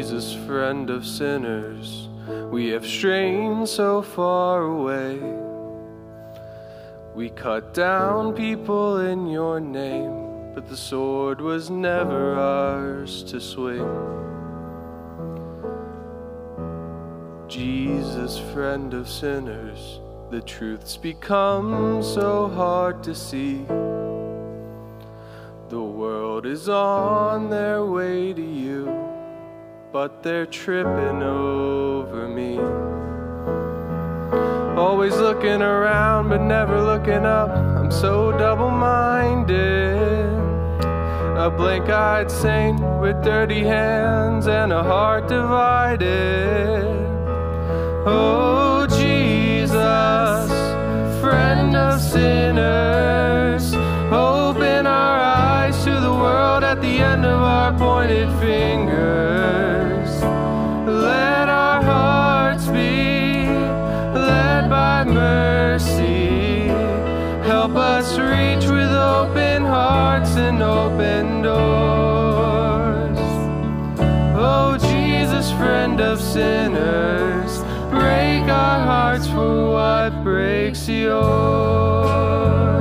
Jesus, friend of sinners, we have strayed so far away. We cut down people in your name, but the sword was never ours to swing. Jesus, friend of sinners, the truth's become so hard to see. The world is on their way to you, but they're tripping over me. Always looking around but never looking up, I'm so double-minded. A blank-eyed saint with dirty hands and a heart divided. Oh Jesus, friend of sinners, open our eyes to the world at the end of our pointed fingers. Let our hearts be led by mercy. Help us reach with open hearts and open doors. Oh Jesus, friend of sinners, break our hearts for what breaks yours.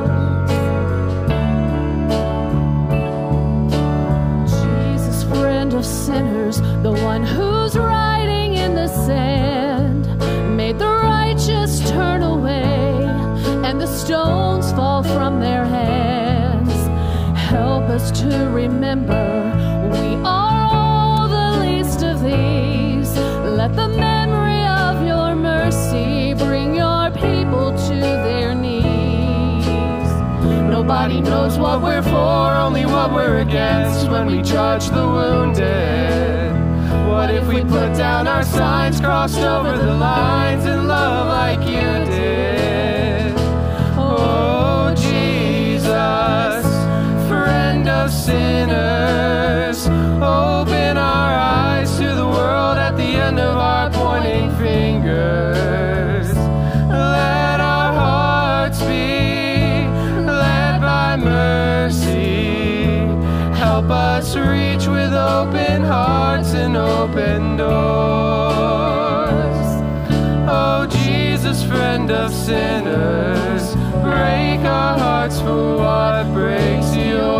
Of sinners, the one who's writing in the sand, made the righteous turn away and the stones fall from their hands. Help us to remember we are all the least of these. Let the memory of your mercy bring your people to their knees. Nobody knows what we're for, only what we're against when we judge the wounded. What if we put down our signs, crossed over the lines in love like you did? Oh Jesus, friend of sinners, open our eyes to the world at the end of our pointing fingers. Let our hearts be led by mercy. Help us reach with open hearts and open doors. Oh Jesus, friend of sinners, break our hearts for what breaks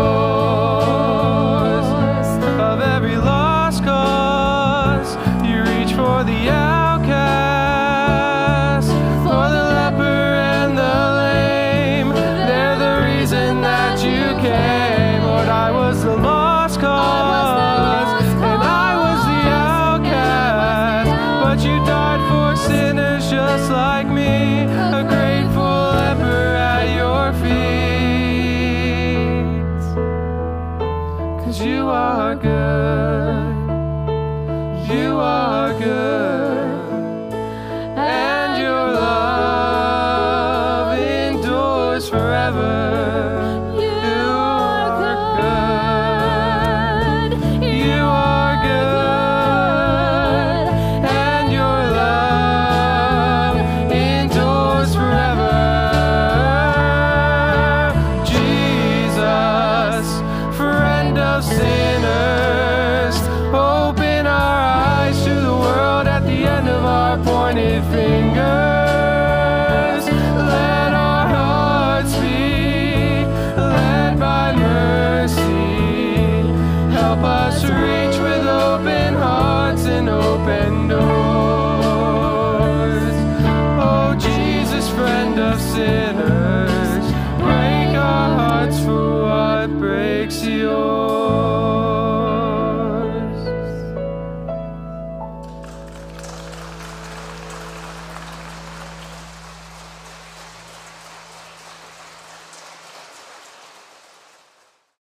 yours. Of every lost cause, you reach for the outcast, for the leper and the lame. They're the reason that you came. Lord, I was the lost cause, and I was the outcast, but you died for sinners just like me, a grateful leper at your feet. 'Cause you are good, you are good, and your love endures forever.